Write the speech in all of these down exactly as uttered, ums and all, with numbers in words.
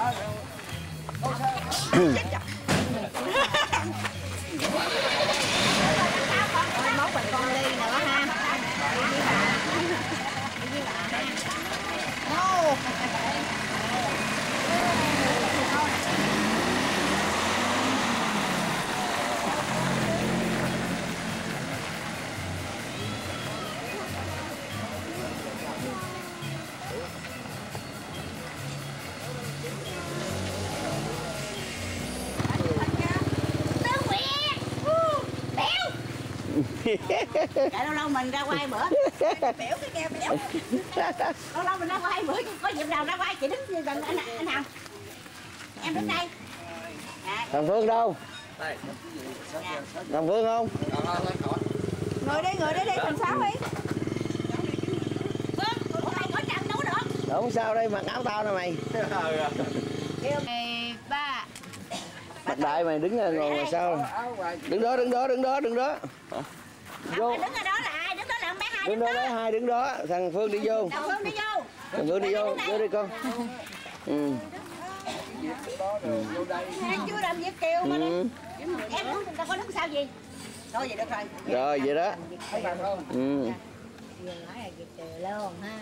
mốt mình con ly nữa ha. No. Tại lâu lâu mình ra quay bữa béo cái keo béo lâu lâu mình ra quay bữa có dịp nào ra quay chị đứng như gần anh anh Hồng em đứng đây à. Thằng Phương đâu? Thằng Phương không? Ngồi đi ngồi đi đi thằng Sáu đi. Phương ủa mày có chăm nấu được Không sao đây mặc áo tao nè mày. Ba Mặt đại mày đứng ngồi ngoài sau. Đứng đó đứng đó đứng đó đứng đó. Vô. Đứng ở đó là ai? Đứng đó là bé Hai. Đứng đó bé Hai đứng đó, thằng Phương đi vô. Thằng Phương đi vô. Thằng Phương đi vô, vô đi con. Ừ. Em chưa làm việc kêu mà. Ừ. Em đứng ta có đứng sao gì? Thôi vậy được rồi. Rồi vậy đó. Ừ. Vừa nói là việc kêu luôn ha.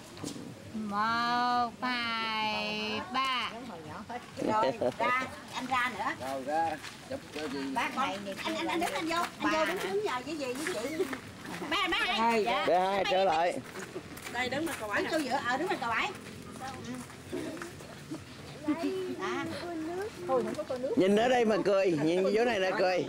Một, hai, ba. Rồi ra, anh ra nữa. Rồi ra, chụp cho gì? Bác này anh anh anh đứng anh vô, anh vô đứng đứng nhờ với gì với chị. Ba ba hai. Dạ. Bé Hai trở lại. Đây đứng bên cầu bãi. Đứng chỗ giữa ở đứng bên cầu bãi. Nhìn ở đây mà cười, nhìn chỗ này là cười.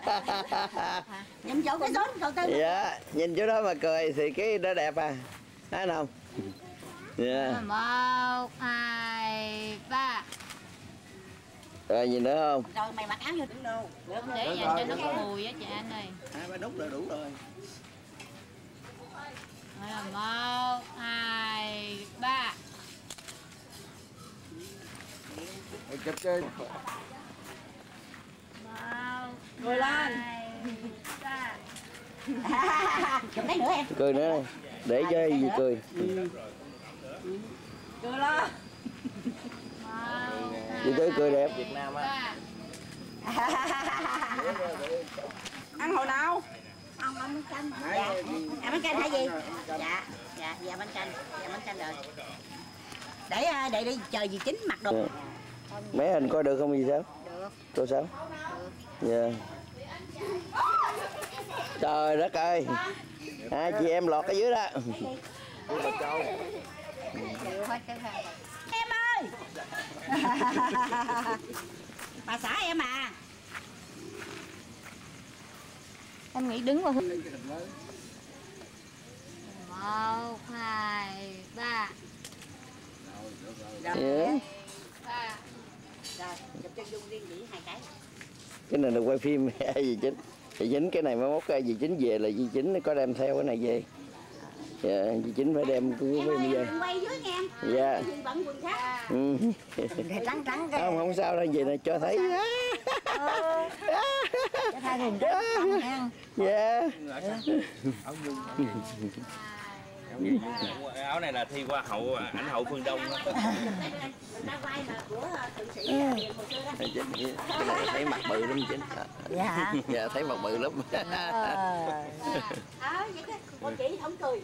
Nhìn chỗ cái số đầu tư. Dạ, nhìn chỗ đó mà cười thì cái đó đẹp à. Thấy không? Dạ. Một, hai, ba. Rồi nhìn nữa không? Rồi mày mặc áo vô đứng đâu? Để dành cho nó có mùi á chị anh ơi. Hai ba đúc là đủ rồi. Rồi một, hai, ba. Chụp chơi. Một, Cười lên. hai, ba. Chụp đấy nữa em. Cười nữa này. Để cho gì cười. Cười lên. Chị Tư cười đẹp. Việt Nam á. Ăn hồi nào? Ăn bánh canh. Dạ. Ăn bánh canh hay gì? Dạ. Dạ, dạ bánh canh. Dạ bánh canh rồi. Để để đi chờ gì chín mặc đồ. Dạ. Mấy hình coi được không gì sao? Được. Cô sao? Dạ. Trời đất ơi. Hai chị em lọt ở dưới đó. Em ơi. Bà xã em à. Em nghĩ đứng vào hướng. Một, hai, ba. Dạ. Ba. Rồi, chụp cho Dung riêng nghỉ hai cái. Cái này là quay phim dì Chính. Dì Chính cái này mới mốt dì Chính về là dì Chính có đem theo cái này về. Dạ, dì Chính phải đem cái phim về. Quay dưới nha em. Dạ. Gì bận quần khác. Ừ. Trắng trắng cái. Không không sao đâu, về này cho thấy. Cho thay hình đó nha. Dạ. Áo này là thi hoa hậu ảnh hậu phương Đông. Cái này thấy mặt bự lắm Chính. Dạ. Dạ thấy mặt bự lắm. Ờ vậy cái con chị không cười.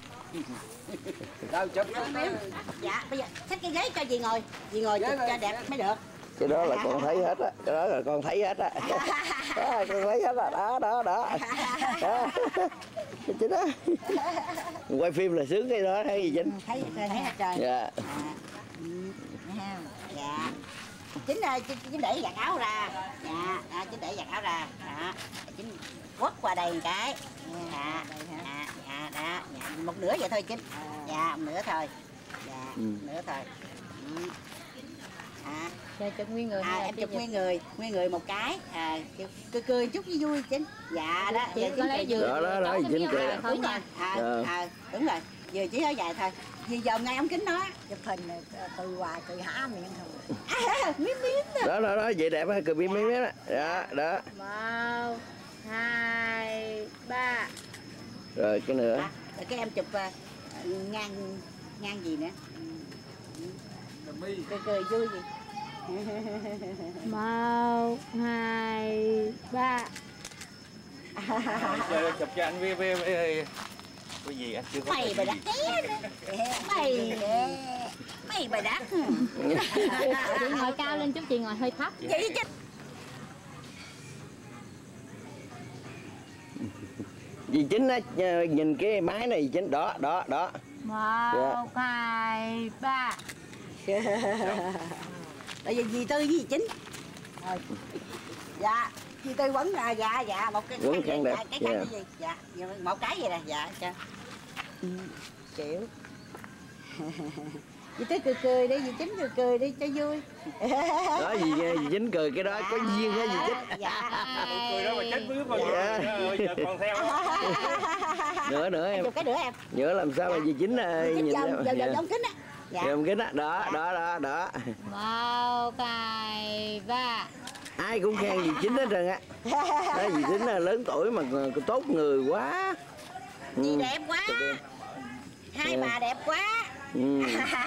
Đâu chụp. Dạ bây giờ xách cái ghế cho dì ngồi, dì ngồi chụp cho đẹp mới được. Cái đó là con thấy hết á, cái đó là con thấy hết á. Đó, con thấy hết á, đó đó đó. Đó. Chính đó. Quay phim là sướng cái đó thấy gì Chính? Thấy thấy hết trời. Dạ. À, dạ. Chính là chính, chính để giặt áo ra. Dạ, à, chính để giặt áo ra. Đó. Chính quất qua đây một cái. Dạ. Dạ, dạ, đó. Dạ. Một nửa vậy thôi Chính. Dạ, một nửa thôi. Dạ, ừ. nửa thôi. Ừ. À. Cho chụp nguyên người. À, em chụp nguyên người, nguyên người một cái. À, cười cười chút vui vui Chính. Dạ đó. Chị có lấy vừa. Đó đó đó, Chính cười. Đúng rồi. À, à, đúng rồi. Vừa chỉ ở dài thôi. Vì dòm ngay ống kính đó. Chụp hình cười hoài, cười hả miệng thôi. À, miếng miếng. Đó đó đó, vậy đẹp á, cười miếng miếng đó. Đó, đó. Một, hai, ba. Rồi cái nữa. À, rồi cái em chụp uh, ngang ngang gì nữa? cười cười vui gì. Một, hai, ba. Giờ chụp cho anh với với với cái gì anh chưa có Mày bà đắt mày mày bà đắt. Chị ngồi cao lên chút, chị ngồi hơi thấp. Vậy chứ. Dì Chính á, nhìn cái máy này dì Chính, đó đó đó. Một, Dạ. hai, ba. Tại vì dì Tư với dì Chính. Rồi. Dạ, dì Tư quấn là dạ dạ một cái Quấn khăn đẹp. dạ, cái khăn Dạ. cái gì? Dạ, một cái vậy nè, dạ cho. Ừ, chịu. Dì Tư cười cười đi, dì Chính cười cười đi cho vui. Đó dì, dì Chính cười cái đó có duyên á dì Chính. Dạ. cười đó mà chết bước vào Dạ. giờ còn theo. Nữa nữa em. Chụp cái nữa em. Nhớ làm sao mà dì Chính Dì Chính nhìn giờ giờ dạ. giờ ống kính á. Dạ. Dạ, ống kính á, đó đó đó đó. Một, hai, ba. Ai cũng khen dì Chính hết trơn á. Đó, dì Chính là lớn tuổi mà tốt người quá. Dì Ừ. đẹp quá. Hai Dạ. bà đẹp quá. Ừ.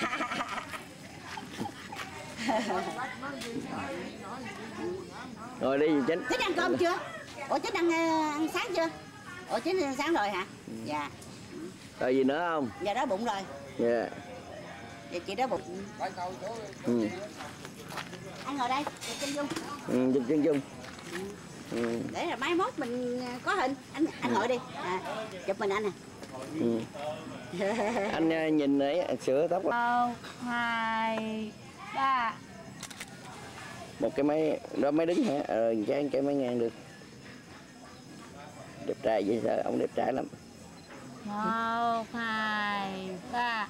Rồi đi dì Chính. Chính ăn cơm chưa? Ủa Chính ăn, ờ, ăn sáng chưa? Ủa Chính ăn sáng rồi hả? Dạ. Rồi gì nữa không? Giờ đói bụng rồi. Dạ. Giờ chị đói bụng. Ừ. Anh ngồi đây, chụp chân dung. Ừ, chụp chân dung. Ừ. Để là mai mốt mình có hình. Anh anh ngồi đi. À, chụp mình anh nè. Ừ. Anh uh, nhìn ấy sửa tóc. Một, hai, ba. Một cái máy đó máy đứng hả? Ờ, cái cái máy ngang được. Đẹp trai vậy sao? Ông đẹp trai lắm. Một, hai, ba.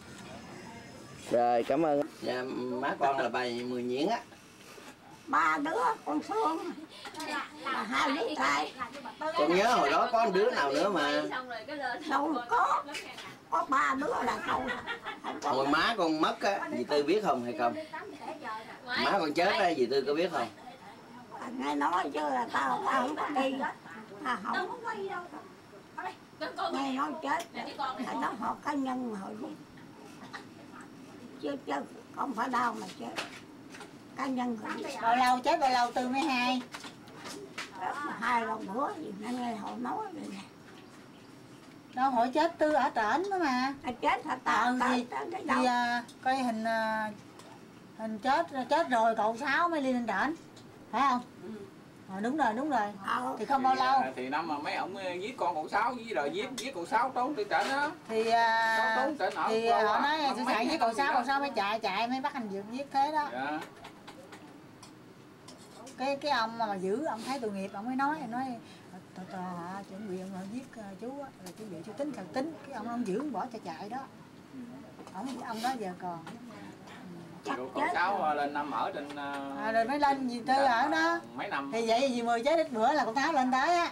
Rồi cảm ơn. Dạ, má con là bà Mười Nhuyễn á. Ba đứa con Phương. Là hai đứa trai. Con nhớ hồi đó có đứa nào nữa mà. Đâu có. Có ba đứa là đâu. Hồi má con mất á, dì Tư biết không hay không? Má con chết á, dì Tư có biết không? Nghe nói chứ là tao tao không có đi. Tao không. Nghe nói chết. Là đó họ cá nhân họ đi. Chứ chứ không phải đâu mà chết. Cá nhân họ đi. Bao lâu chết bao lâu Tư mới hai? Hai lần nữa gì nó nghe họ nói vậy nè. Đâu hỏi chết Tư ở trển đó mà. À, chết hả tao? Ờ Tao gì, tới thì đâu? à, coi hình à, hình chết chết rồi cậu Sáu mới đi lên trển. Phải không? Ừ. Ờ, đúng rồi, đúng rồi. Ờ. Thì không bao lâu. Thì năm mà mấy ông giết con cậu Sáu với rồi giết giết cậu Sáu trốn từ trển đó. Thì à, Trốn trển ở thì qua họ qua. nói sẽ Mấy chạy với ngày cậu đâu Sáu, gì cậu đó. Sáu mới chạy chạy mới bắt anh Dược giết thế đó. Dạ. Cái cái ông mà, mà giữ ông thấy tội nghiệp ông mới nói nói tờ tờ họ chuẩn bị ông giết uh, chú á, rồi chuẩn bị chú tính thật tính cái ông ông giữ bỏ cho chạy đó. Ông ông đó giờ còn. Cậu cậu Sáu lên năm ở trên À, rồi mới lên dì Tư ở đó. mấy năm. Thì vậy dì Mười chết ít bữa là cậu Sáu lên tới á.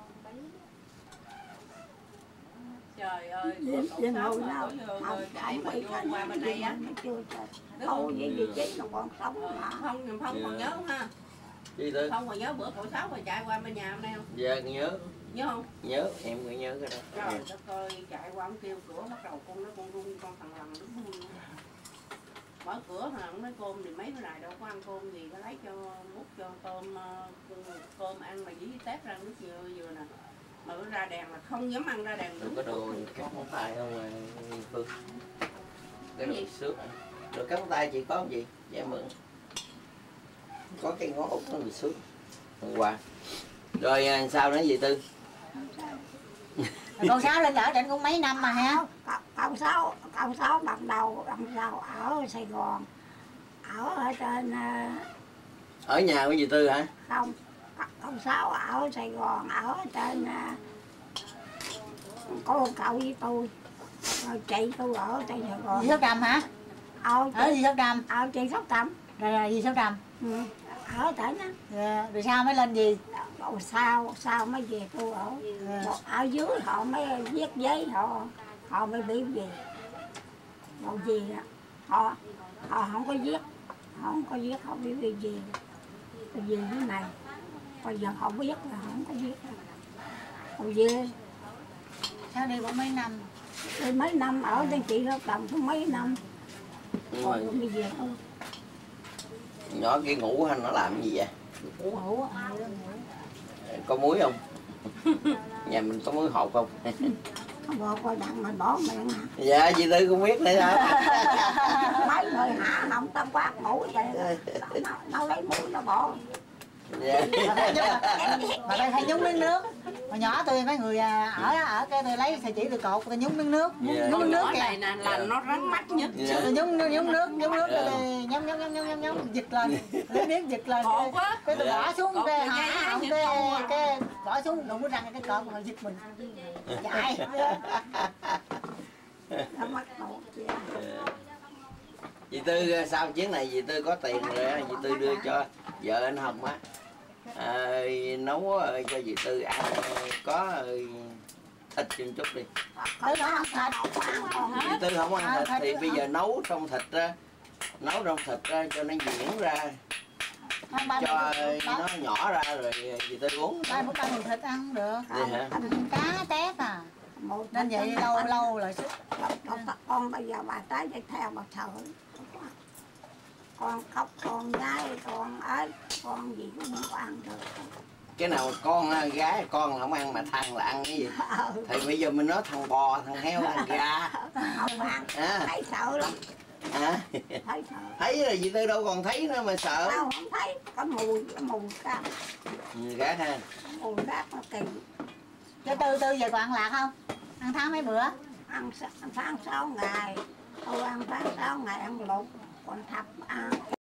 Trời ơi, Đến cậu đến Sáu hồi mà nào tối không chạy không mà bị vô cái qua bên đây á. nó chưa chết. Đâu vậy gì chết nó còn sống mà. Không, không còn nhớ không ha? Dì Tư. Không còn nhớ bữa cậu Sáu mà chạy qua bên nhà hôm nay không? Dạ nhớ. Nhớ không? Nhớ, em cũng nhớ cái đó. Trời đất ơi, chạy qua ông kêu cửa bắt đầu con nó con run con thằng lằn đúng không? Mở cửa mà ông nói cơm thì mấy bữa này đâu có ăn cơm gì, có lấy cho múc cho tôm ờ, cơm ăn mà dí tép ra nước dừa dừa nè. Mà bữa ra đèn là không dám ăn ra đèn Được đúng. có đồ cắt móng tay không mà Phương? Cái Cái đồ gì? xước. Đồ cắt móng tay chị có không chị? Dạ mượn. Có cái ngón út nó bị xước. Hôm qua. Rồi à, sao nữa dì Tư? Cậu Sáu lên ở trển cũng mấy năm mà ha. Cậu, cậu Sáu, cậu Sáu ban đầu, ban đầu ở Sài Gòn, ở ở trên Ở nhà của dì Tư hả? không, cậu Sáu ở Sài Gòn, ở trên có cậu với tôi, rồi chị tôi ở trên Sài Gòn. Dì Sáu Trầm hả? Ờ, Ở chị, dì Sáu Trầm. ờ, chị Sóc Trầm. Rồi, rồi dì Sáu Trầm. Ừ. Ở tỉnh á. Rồi, rồi sao mới lên gì? Rồi sao sao mới về tôi ở Rồi. ở dưới họ mới viết giấy họ họ mới biểu gì còn gì đó họ họ không có viết họ không có viết họ biểu gì gì gì cái này bây giờ họ viết là họ không có viết còn gì Sao đi cũng mấy năm. đi mấy năm ở đây chị Sóc Trầm cũng mấy năm Nhưng Còn mà bây giờ không. nhỏ kia ngủ hay nó làm cái gì vậy? Ngủ ai đó ngủ. Có muối không? Nhà mình có muối hột không? Không bỏ coi đặng mà bỏ miệng hả? Dạ chị Tư không biết nữa sao? Mấy người hạ không tâm quát ngủ vậy nó, nó lấy mũi nó bỏ. Dạ. Mà đây hay nhúng miếng nước. Hồi nhỏ tôi mấy người à, ở ở cái tôi lấy sợi chỉ tôi cột tôi nhúng miếng nước, nhúng, Dạ. nhúng miếng nước Cái kìa. này nè là nó rắn mắt nhất. Dạ. Tôi nhúng nhúng nước, nhúng nước Dạ. tôi nhắm nhắm nhắm nhắm nhắm nhắm giật lên, lấy miếng giật lên. Khổ Cái, quá. cái tôi Dạ. bỏ xuống Cột cái cái hả, dây không nhịp cái không à. cái bỏ xuống đụng cái răng cái cọp mà giật mình. Chạy. Nó mắt nổ chị. Chị Tư sau chuyến này chị Tư có tiền rồi á, chị Tư đưa cho vợ anh Hồng á, à, nấu cho chị Tư ăn có thịt chừng chút đi. Tới đó ăn thịt. Chị Tư không ăn À, thịt thịt thì hả? bây giờ nấu trong thịt ra, nấu trong thịt ra cho nó diễn ra, Ăn ba cho ba nó nhỏ ra rồi chị Tư uống. ba bữa ăn thịt ăn không được. Vậy hả? Ăn cá tép à. Một Nên vậy lâu lâu lại sức. con, con bây giờ bà tới đây theo bà sợ. Con khóc, con gái, con ấy, con gì cũng không có ăn được. Cái nào con gái con là không ăn mà thằng là ăn cái gì? Thì bây giờ mình nói thằng bò, thằng heo, thằng gà. Không ăn, À, thấy sợ lắm, à. thấy sợ. Thấy là chị Tư đâu còn thấy nữa mà sợ. Tao không thấy, có mùi, có mùi cam, Ừ, gác ha. mùi rác nó kỳ. Chứ Tư Tư về còn ăn lạc không? Ăn tháng mấy bữa? Ăn sa- tháng sáu ngày, tôi ăn tháng sáu ngày ăn lục, còn thập ăn.